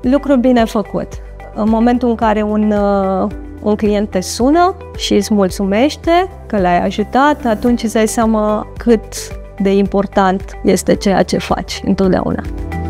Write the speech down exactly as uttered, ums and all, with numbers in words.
Lucru bine făcut. În momentul în care un, un client te sună și îți mulțumește că l-ai ajutat, atunci îți dai seama cât de important este ceea ce faci întotdeauna.